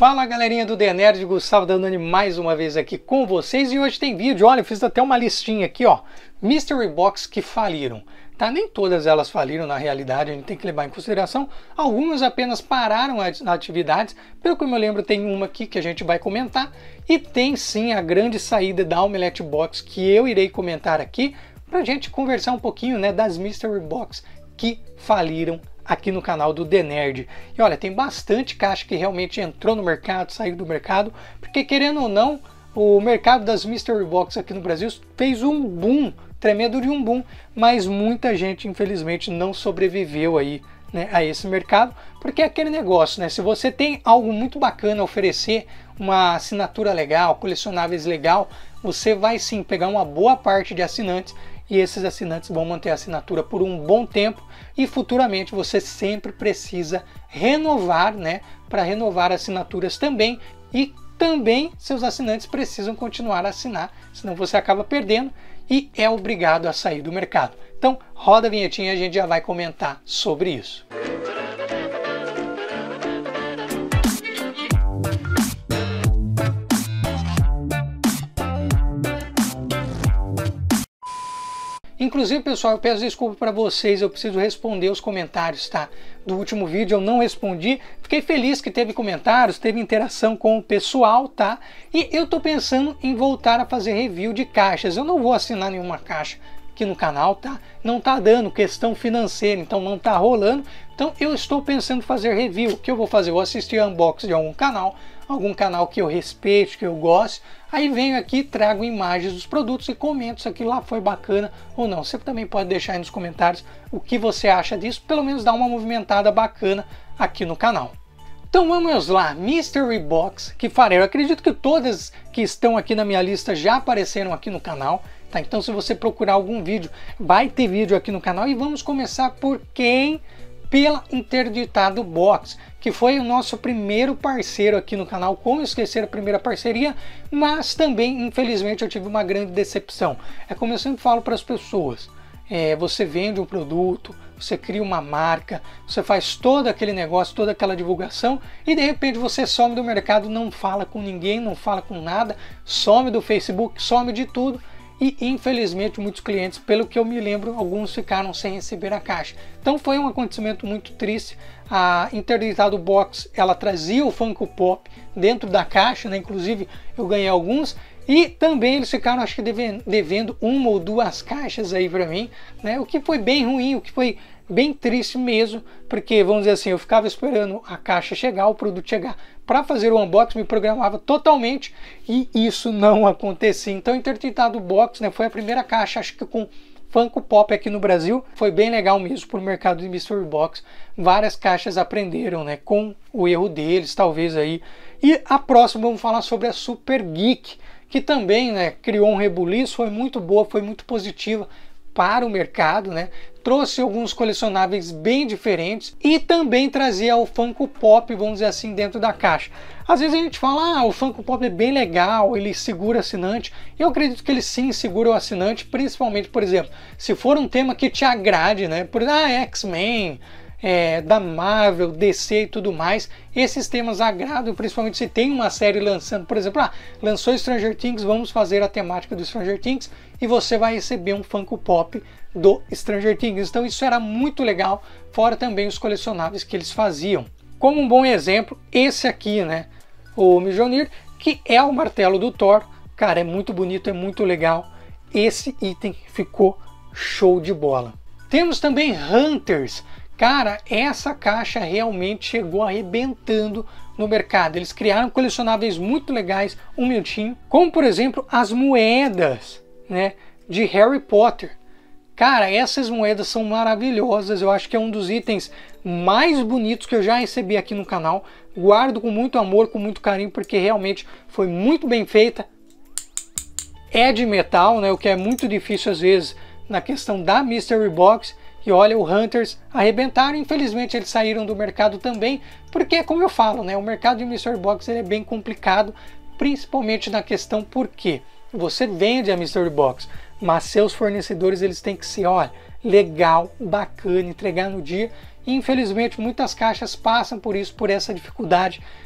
Fala galerinha do The Nerd, Gustavo Danoni mais uma vez aqui com vocês e hoje tem vídeo, olha, eu fiz até uma listinha aqui, ó, Mystery Box que faliram, tá? Nem todas elas faliram na realidade, a gente tem que levar em consideração, algumas apenas pararam as atividades, pelo que eu me lembro tem uma aqui que a gente vai comentar e tem sim a grande saída da Omelete Box que eu irei comentar aqui pra gente conversar um pouquinho, né, das Mystery Box que faliram aqui no canal do The Nerd. E olha, tem bastante caixa que realmente entrou no mercado, saiu do mercado, porque querendo ou não, o mercado das Mystery Box aqui no Brasil fez um boom, tremendo de um boom, mas muita gente infelizmente não sobreviveu aí, né, a esse mercado, porque é aquele negócio, né, se você tem algo muito bacana a oferecer, uma assinatura legal, colecionáveis legal, você vai sim pegar uma boa parte de assinantes e esses assinantes vão manter a assinatura por um bom tempo e futuramente você sempre precisa renovar, né, para renovar assinaturas também, e também seus assinantes precisam continuar a assinar, senão você acaba perdendo e é obrigado a sair do mercado. Então roda a vinhetinha e a gente já vai comentar sobre isso. Inclusive, pessoal, eu peço desculpa para vocês, eu preciso responder os comentários, tá? Do último vídeo eu não respondi, fiquei feliz que teve comentários, teve interação com o pessoal, tá? E eu tô pensando em voltar a fazer review de caixas, eu não vou assinar nenhuma caixa aqui no canal, tá? Não tá dando, questão financeira, então não tá rolando, então eu estou pensando em fazer review. O que eu vou fazer? Eu vou assistir unboxing de algum canal que eu respeite, que eu goste, aí venho aqui, trago imagens dos produtos e comento se aquilo lá foi bacana ou não. Você também pode deixar aí nos comentários o que você acha disso, pelo menos dar uma movimentada bacana aqui no canal. Então vamos lá, Mystery Box que faliram. Eu acredito que todas que estão aqui na minha lista já apareceram aqui no canal, tá? Então se você procurar algum vídeo, vai ter vídeo aqui no canal e vamos começar por quem? Pela Interditado Box, que foi o nosso primeiro parceiro aqui no canal. Como esquecer a primeira parceria, mas também infelizmente eu tive uma grande decepção. É como eu sempre falo para as pessoas, você vende um produto, você cria uma marca, você faz todo aquele negócio, toda aquela divulgação e de repente você some do mercado, não fala com ninguém, não fala com nada, some do Facebook, some de tudo. E infelizmente muitos clientes, pelo que eu me lembro, alguns ficaram sem receber a caixa. Então foi um acontecimento muito triste. A Interditado Box, ela trazia o Funko Pop dentro da caixa, né? Inclusive eu ganhei alguns. E também eles ficaram, acho que devendo uma ou duas caixas aí para mim, né? O que foi bem ruim, o que foi bem triste mesmo, porque vamos dizer assim, eu ficava esperando a caixa chegar, o produto chegar para fazer o unboxing, me programava totalmente e isso não acontecia. Então Interditado Box, né, foi a primeira caixa, acho que com Funko Pop aqui no Brasil, foi bem legal mesmo para o mercado de Mystery Box. Várias caixas aprenderam, né, com o erro deles, talvez aí. E a próxima vamos falar sobre a Super Geek, que também, né, criou um rebuliço, foi muito boa, foi muito positiva para o mercado, né? Trouxe alguns colecionáveis bem diferentes e também trazia o Funko Pop, vamos dizer assim, dentro da caixa. Às vezes a gente fala, o Funko Pop é bem legal, ele segura o assinante. Eu acredito que ele sim segura o assinante, principalmente, por exemplo, se for um tema que te agrade, né? Por X-Men, da Marvel, DC e tudo mais, esses temas agradam, principalmente se tem uma série lançando, por exemplo, lançou Stranger Things, vamos fazer a temática do Stranger Things e você vai receber um Funko Pop do Stranger Things. Então isso era muito legal, fora também os colecionáveis que eles faziam. Como um bom exemplo, esse aqui, né, o Mjolnir, que é o martelo do Thor. Cara, é muito bonito, é muito legal. Esse item ficou show de bola. Temos também Hunters. Cara, essa caixa realmente chegou arrebentando no mercado. Eles criaram colecionáveis muito legais, um minutinho, como por exemplo as moedas, né, de Harry Potter. Cara, essas moedas são maravilhosas, eu acho que é um dos itens mais bonitos que eu já recebi aqui no canal. Guardo com muito amor, com muito carinho, porque realmente foi muito bem feita. É de metal, né, o que é muito difícil às vezes na questão da Mystery Box. E olha, o Hunters arrebentaram, infelizmente eles saíram do mercado também, porque como eu falo, né, o mercado de Mystery Box ele é bem complicado, principalmente na questão porque você vende a Mystery Box, mas seus fornecedores eles têm que ser, olha, legal, bacana, entregar no dia. E infelizmente muitas caixas passam por isso, por essa dificuldade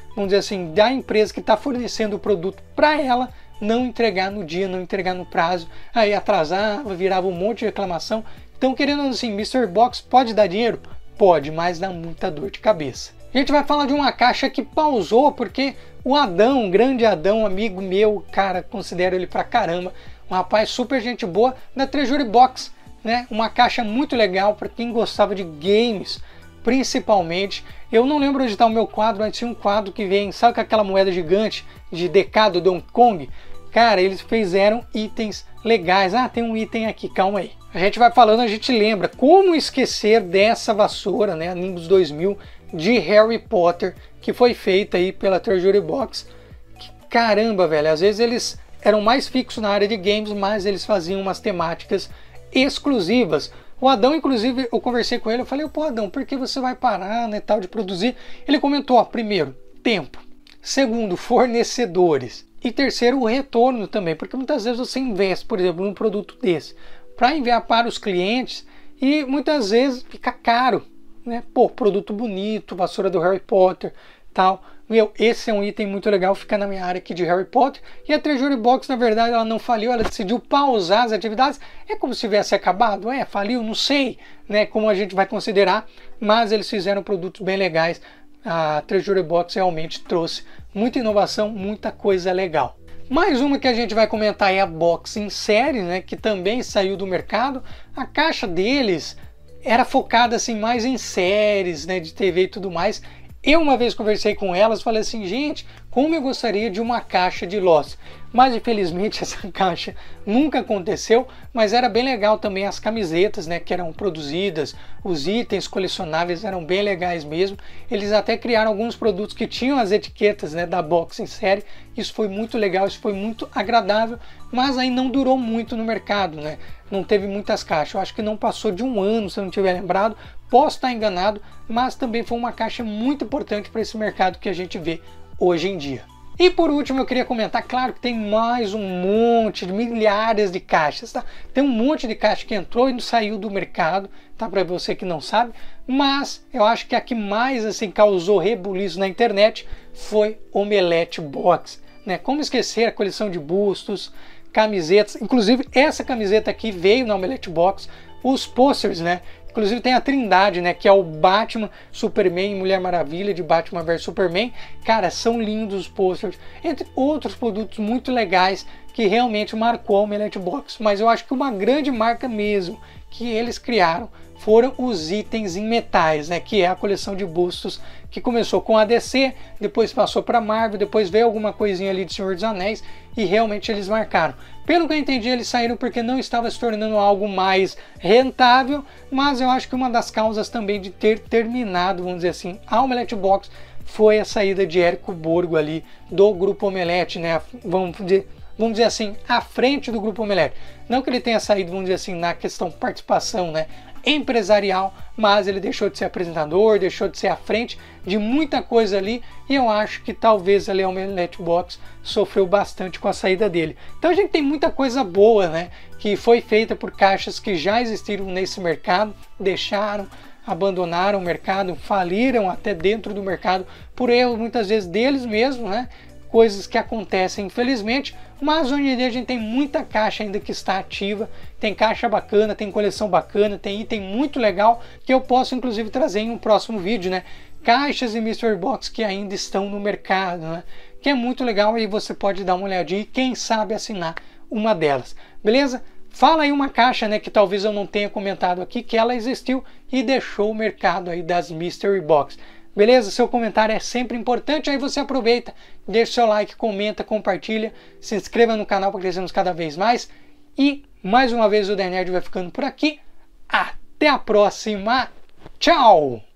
vamos dizer assim, da empresa que está fornecendo o produto para ela não entregar no dia, não entregar no prazo, aí atrasava, virava um monte de reclamação. Então, querendo assim, Mystery Box pode dar dinheiro? Pode, mas dá muita dor de cabeça. A gente vai falar de uma caixa que pausou porque o Adão, um grande Adão, amigo meu, cara, considero ele pra caramba, um rapaz super gente boa, da Treasury Box, né? Uma caixa muito legal para quem gostava de games, principalmente. Eu não lembro onde está o meu quadro, mas tinha um quadro que vem, sabe com aquela moeda gigante de DK do Donkey Kong? Cara, eles fizeram itens legais. Ah, tem um item aqui, calma aí. A gente vai falando, a gente lembra. Como esquecer dessa vassoura, né, a Nimbus 2000 de Harry Potter, que foi feita aí pela Treasury Box. Que, caramba, velho, às vezes eles eram mais fixos na área de games, mas eles faziam umas temáticas exclusivas. O Adão, inclusive, eu conversei com ele, eu falei, pô, Adão, por que você vai parar, né, tal, de produzir? Ele comentou, ó, primeiro, tempo. Segundo, fornecedores. E terceiro, o retorno também, porque muitas vezes você investe, por exemplo, num produto desse, para enviar para os clientes e muitas vezes fica caro, né? Pô, produto bonito, vassoura do Harry Potter, tal. Meu, esse é um item muito legal, fica na minha área aqui de Harry Potter. E a Treasury Box, na verdade, ela não faliu, ela decidiu pausar as atividades. É como se tivesse acabado, faliu, não sei, né, como a gente vai considerar, mas eles fizeram produtos bem legais. A Treasury Box realmente trouxe muita inovação, muita coisa legal. Mais uma que a gente vai comentar é a Box em série, né, que também saiu do mercado. A caixa deles era focada assim mais em séries, né, de TV e tudo mais. Eu uma vez conversei com elas, falei assim, gente, como eu gostaria de uma caixa de Lost. Mas infelizmente essa caixa nunca aconteceu, mas era bem legal também as camisetas, né, que eram produzidas, os itens colecionáveis eram bem legais mesmo. Eles até criaram alguns produtos que tinham as etiquetas, né, da Box em série. Isso foi muito legal, isso foi muito agradável, mas aí não durou muito no mercado, né? Não teve muitas caixas. Eu acho que não passou de um ano, se eu não tiver lembrado. Posso estar enganado, mas também foi uma caixa muito importante para esse mercado que a gente vê hoje em dia. E por último eu queria comentar, claro que tem mais um monte de milhares de caixas, tá? Tem um monte de caixa que entrou e não saiu do mercado, tá? Para você que não sabe, mas eu acho que a que mais assim causou rebuliço na internet foi Omelete Box, né? Como esquecer a coleção de bustos, camisetas, inclusive essa camiseta aqui veio na Omelete Box, os posters, né? Inclusive tem a Trindade, né, que é o Batman, Superman e Mulher Maravilha de Batman vs Superman. Cara, são lindos os posters, entre outros produtos muito legais que realmente marcou a Omelete Box. Mas eu acho que uma grande marca mesmo que eles criaram foram os itens em metais, né, que é a coleção de bustos que começou com a DC, depois passou para Marvel, depois veio alguma coisinha ali de Senhor dos Anéis e realmente eles marcaram. Pelo que eu entendi, eles saíram porque não estava se tornando algo mais rentável, mas eu acho que uma das causas também de ter terminado, vamos dizer assim, a Omelete Box foi a saída de Érico Borgo ali do Grupo Omelete, né, vamos dizer assim, à frente do Grupo Omelete. Não que ele tenha saído, vamos dizer assim, na questão participação, né, empresarial, mas ele deixou de ser apresentador, deixou de ser à frente de muita coisa ali, e eu acho que talvez ali a Omelete Box sofreu bastante com a saída dele. Então a gente tem muita coisa boa, né, que foi feita por caixas que já existiram nesse mercado, deixaram, abandonaram o mercado, faliram até dentro do mercado por erro muitas vezes deles mesmos, né, coisas que acontecem infelizmente, mas hoje em dia a gente tem muita caixa ainda que está ativa, tem caixa bacana, tem coleção bacana, tem item muito legal que eu posso inclusive trazer em um próximo vídeo, né? Caixas e Mystery Box que ainda estão no mercado, né? Que é muito legal, aí você pode dar uma olhadinha e quem sabe assinar uma delas, beleza? Fala aí uma caixa, né, que talvez eu não tenha comentado aqui, que ela existiu e deixou o mercado aí das Mystery Box. Beleza? Seu comentário é sempre importante, aí você aproveita, deixa o seu like, comenta, compartilha, se inscreva no canal para crescermos cada vez mais. E mais uma vez o The Nerd vai ficando por aqui. Até a próxima. Tchau!